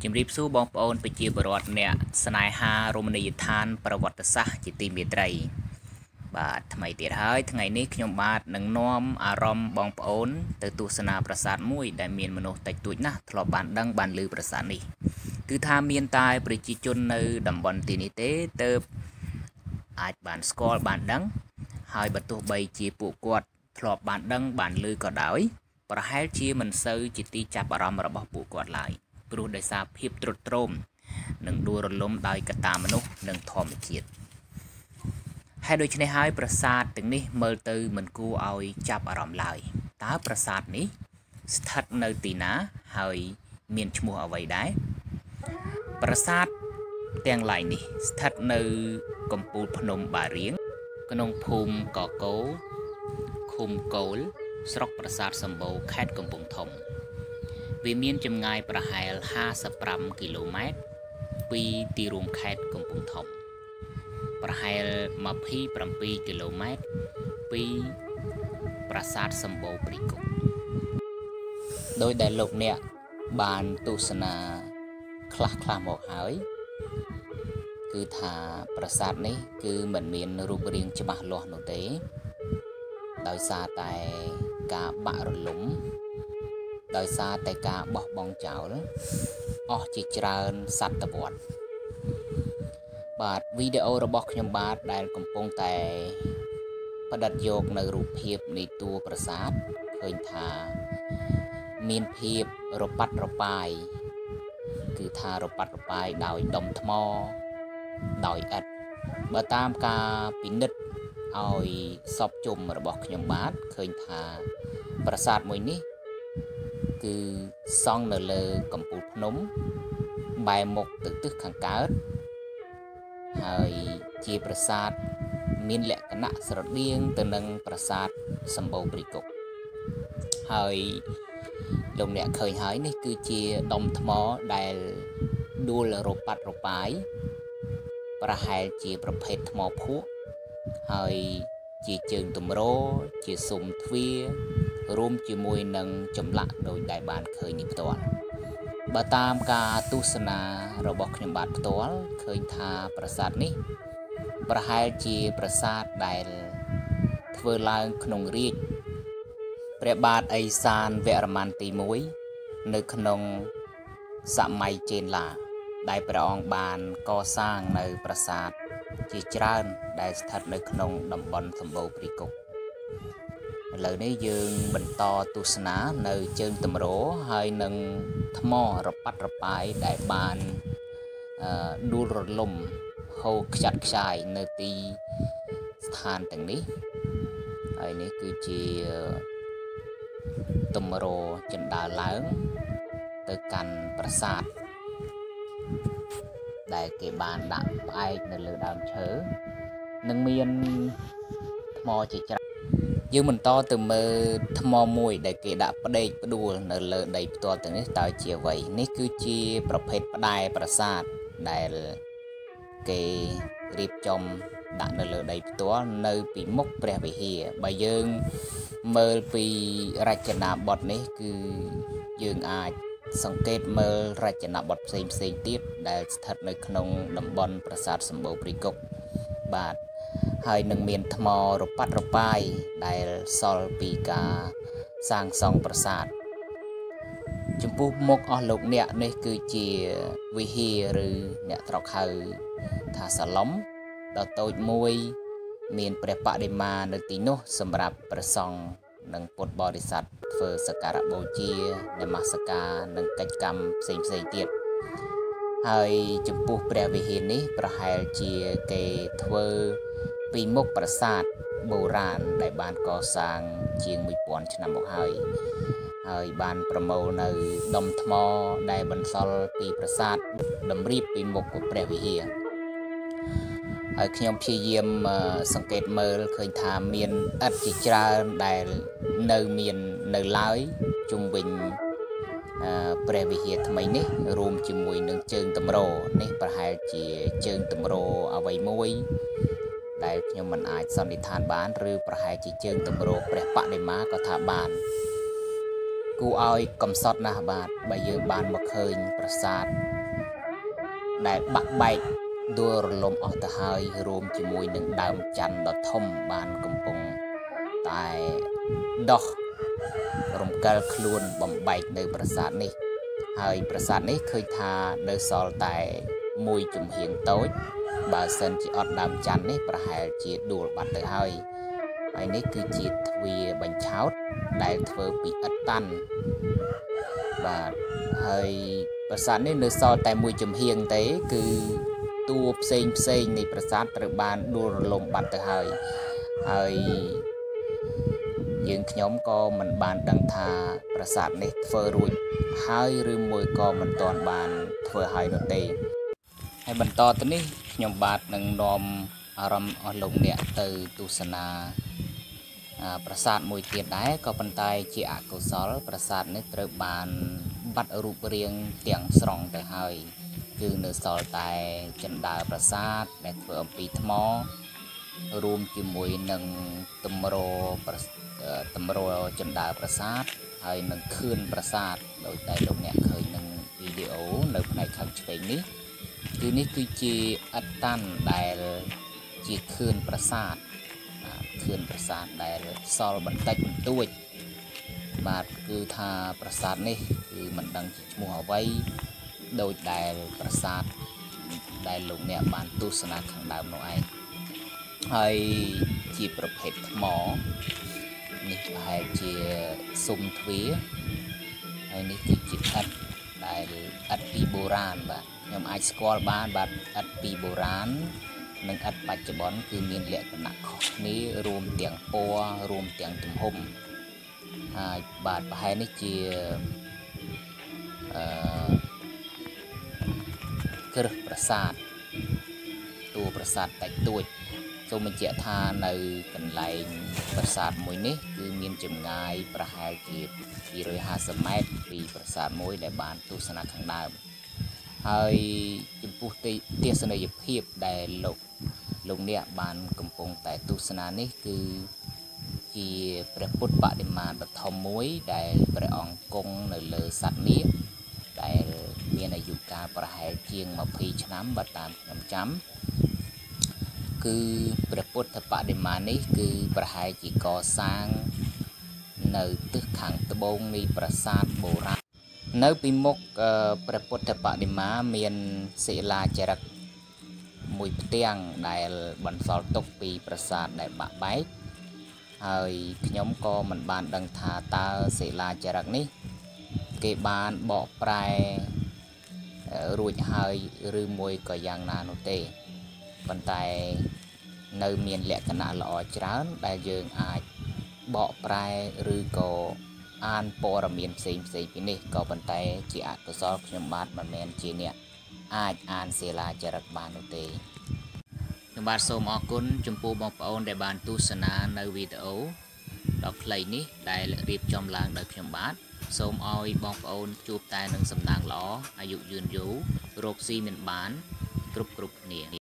ជំរាបសួរបងប្អូនប្រជាពលរដ្ឋអ្នកស្នេហារមណីយដ្ឋានប្រវត្តិសាស្ត្រជាទីមេត្រីបាទថ្មីទៀតហើយថ្ងៃនេះខ្ញុំបាទនឹងនាំអារម្មណ៍បងប្អូនទៅទស្សនាប្រាសាទមួយដែលមានមនុស្សតិចតួចណាស់ធ្លាប់បានដឹងបានឮប្រាសាទនេះគឺថាមានតែប្រជាជននៅតំបន់ទីនេះទេទើបអាចបានស្គាល់បានដឹងហើយបើទោះបីជាពួកគាត់ធ្លាប់បានដឹងបានឮក៏ដោយប្រហែលជាមិនសូវជាទីចាប់អារម្មណ៍របស់ពួកគាត់ឡើយព្រោះដោយសារភាពទ្រុឌទ្រោមនិងដួលរលំដោយកត្តាមនុស្សនិងធម្មជាតិហើយដូច្នេះហើយប្រាសាទទាំងនេះមើលទៅមិនគួរឲ្យចាប់អារម្មណ៍ឡើយតើប្រាសាទនេះស្ថិតនៅទីណាហើយមានឈ្មោះអ្វីដែរប្រាសាទទាំងឡាយនេះស្ថិតនៅកំពូលភ្នំបារៀងក្នុងភូមិកកោឃុំកូលស្រុកប្រាសាទសម្បូរខេត្តកំពង់ធំវាមានចម្ងាយប្រហែល55គីឡូម៉ែត្រពីទីរួមខេត្តកំពង់ធំប្រហែល27គីឡូម៉ែត្រពីប្រាសាទសម្បូរព្រៃគុកដោយដែលលោកអ្នកបានទស្សនាខ្លះមកហើយគឺថាប្រាសាទនេះគឺមិនមានរូបរាងច្បាស់លាស់នោះទេដោយសារតែការបាក់រលំដោយសារតែការបោះបង់ចោលអស់ជាច្រើនសតវត្សបាទវីដេអូរបស់ខ្ញុំបាទដែលកំពុងតែផ្ដិតយកនៅរូបភាពនៃតួប្រាសាទឃើញថាមានភាពរប៉ាត់រប៉ាយគឺថារប៉ាត់រប៉ាយដោយដុំថ្មដោយឥដ្ឋបើតាមការពិនិត្យឲ្យសពជុំរបស់ខ្ញុំបាទឃើញថាប្រាសាទមួយនេះគឺសង់នៅលើកំពូលភ្នំបែរមុខទៅទិសខាងកើតហើយជាប្រាសាទមានលក្ខណៈស្រដៀងទៅនឹងប្រាសាទសម្បូរព្រៃគុកហើយលោកអ្នកឃើញហើយនេះគឺជាដុំថ្មដែលដួលរប៉ាត់រប៉ាយប្រហែលជាប្រភេទថ្មភក់ហើយជាជើងទម្រជាស៊ុមទ្វាររួមជាមួយនឹងចម្លាក់ដោយដែលបានឃើញនេះផ្ទាល់បើតាមការទស្សនារបស់ខ្ញុំបាទផ្ទាល់ឃើញថាប្រាសាទនេះប្រហែលជាប្រាសាទដែលធ្វើឡើងក្នុងរាជ្យព្រះបាទឦសានវរ្ម័នទី1នៅក្នុងសម័យចេនឡាដែលព្រះអង្គបានកសាងនៅប្រាសាទជាច្រើនដែលស្ថិតនៅក្នុងតំបន់សម្បូរព្រៃគុកឥឡូវនេះយើងបន្តទស្សនានៅជើងទម្រហើយនឹងថ្មរប៉ាត់រប៉ាយដែលបានដួលរលំហូរខ្ចាត់ខ្ចាយនៅទីស្ថានទាំងនេះហើយនេះគឺជាទម្រជណ្ដើរឡើងទៅកាន់ប្រាសាទដែលគេបានដាក់ផ្អែកនៅលើដើមឈើនិងមានថ្មជាច្រើនយើងបន្តទៅមើលថ្មមួយដែលគេដាក់ផ្ដេកផ្ដួលនៅលើដីផ្ទាល់ទាំងនេះតើជាអ្វីនេះគឺជាប្រភេទផ្ដែប្រាសាទដែលគេរៀបចំដាក់នៅលើដីផ្ទាល់នៅពីមុខព្រះវិហារបើយើងមើលពីរចនាបថនេះគឺយើងអាចសង្កេតមើលរចនាបថផ្សេងទៀតដែលស្ថិតនៅក្នុងតំបន់ប្រាសាទសម្បូរព្រៃគុកបាទហើយនឹងមានថ្មរប៉ាត់រប៉ាយដែលសល់ពីការសាងសង់ប្រាសាទចំពោះមុខអស់លោកអ្នកនេះគឺជាវិហារឬអ្នកត្រកហៅថាសាឡុំដ៏តូចមួយមានព្រះបដិមានៅទីនោះសម្រាប់ព្រះសង្ឃនិងពុទ្ធបរិស័ទធ្វើសក្ការៈបូជានមស្ការនិងកិច្ចកម្មផ្សេងទៀតហើយចំពោះព្រះវិហារនេះប្រហែលជាគេធ្វើពីមុខប្រាសាទបុរាណដែលបានកសាងជាង1000ឆ្នាំមកហើយបានប្រមូលនៅដុំថ្មដែលបន្សល់ពីប្រាសាទតម្រៀបពីមុខព្រះវិហារហើយខ្ញុំព្យាយាមសង្កេតមើលឃើញថាមានឥដ្ឋជាច្រើនដែលមាននៅឡើយជុំវិញព្រះវិហារថ្មីនេះរួមជាមួយនឹងជើងទម្រនេះប្រហែលជាជើងទម្រអ្វីមួយដែលខ្ញុំមិនអាចសន្និដ្ឋានបានឬប្រហែលជាជើងទម្រព្រះបដិមាក៏ថាបានគូឲ្យកំសត់ណាស់បាទបើយើងបានមកឃើញប្រាសាទដែលបាក់បែកដួលរលំអស់ទៅហើយរួមជាមួយនឹងដើមច័ន្ទដ៏ធំបានកំពុងតែដោះរំកិលខ្លួនបំបែកនៅប្រាសាទនេះហើយប្រាសាទនេះឃើញថានៅសល់តែមួយជំហៀងតូចបើសិនជាអត់ដើមច័ន្ទនេះប្រហែលជាដួលបាត់ទៅហើយនេះគឺជាទ្វារបញ្ឆោតដែលធ្វើពីឥដ្ឋតាន់បាទហើយប្រាសាទនេះនៅសល់តែមួយជំហៀងទេគឺតួផ្សេងនៃប្រាសាទត្រូវបានដួលរលំបាត់ទៅហើយយើងខ្ញុំក៏មិនបានដឹងថាប្រាសាទនេះធ្វើរួចហើយឬមួយក៏មិនទាន់បានធ្វើហើយនោះទេហើយបន្តទៅនេះខ្ញុំបាទនឹងនាំអារម្មណ៍អស់លោកអ្នកទៅទស្សនាប្រាសាទមួយទៀតដែរក៏ប៉ុន្តែជាអកុសលប្រាសាទនេះត្រូវបានបាត់រូបរាងទាំងស្រុងទៅហើយគឺនៅសល់តែជណ្ដើរប្រាសាទដែលធ្វើអំពីថ្មរួមជាមួយនឹងតម្រជណ្ដើរប្រាសាទហើយនឹងខឿនប្រាសាទដោយតែលោកអ្នកឃើញនឹងវីដេអូនៅផ្នែកខាងឆ្វេងនេះគឺជាឥដ្ឋតាន់ដែលជាខឿនប្រាសាទដែលសល់បន្តិចបន្តួចបាទគឺថាប្រាសាទនេះគឺមិនដឹងជាឈ្មោះអ្វីដោយដែលប្រាសាទដែលលោកអ្នកបានទស្សនាខាងដើមនោះឯងហើយជាប្រភេទថ្មនេះប្រហែលជាស៊ុំទ្វារហើយនេះគឺជាឥដ្ឋដែលឥដ្ឋពីបុរាណបាទខ្ញុំអាចស្គាល់បានបាទឥដ្ឋពីបុរាណនិងឥដ្ឋបច្ចុប្បន្នគឺមានលក្ខណៈខុសគ្នារួមទាំងពណ៌រួមទាំងទំហំហើយបាទប្រហែលនេះជាគ្រឹះប្រាសាទតួប្រាសាទតិចតួចសូមបញ្ជាក់ថានៅកន្លែងប្រាសាទមួយនេះគឺមានចម្ងាយប្រហែលជា250ម៉ែត្រពីប្រាសាទមួយដែលបានទស្សនាខាងដើមហើយចំពោះទេសនីយភាពដែលលោកអ្នកបានកំពុងតែទស្សនានេះគឺជាព្រះពុទ្ធបដិមាដ៏ធំមួយដែលព្រះអង្គគង់នៅលើសត្វនាគដែលមានអាយុកាលប្រហែលជាង20ឆ្នាំបើតាមខ្ញុំចាំគឺព្រះពុទ្ធបដិមានេះគឺប្រហែលជាកសាងនៅទិសខាងត្បូងនៃប្រាសាទបុរាណនៅពីមុខព្រះពុទ្ធបដិមាមានសិលាចារឹកមួយផ្ទាំងដែលបន្សល់ទុកពីប្រាសាទដែលបាក់បែកហើយខ្ញុំក៏មិនបានដឹងថាតើសិលាចារឹកនេះគេបានបកប្រែរួចហើយឬមួយក៏យ៉ាងណានោះទេប៉ុន្តែនៅមានលក្ខណៈល្អច្រើនដែលយើងអាចបកប្រែឬក៏អានព័ត៌មានផ្សេងពីនេះក៏ប៉ុន្តែជាអកុសលខ្ញុំបាទមិនមែនជាអ្នកអាចអានសិលាចារឹកបាននោះទេខ្ញុំបាទសូមអរគុណចំពោះបងប្អូនដែលបានទស្សនានៅវីដេអូដ៏ខ្លីនេះដែលរៀបចំឡើងដោយខ្ញុំបាទសូមឲ្យបងប្អូនជួបតែនឹងសំណាងល្អអាយុយឺនយូររកស៊ីមានបានគ្រប់គ្នា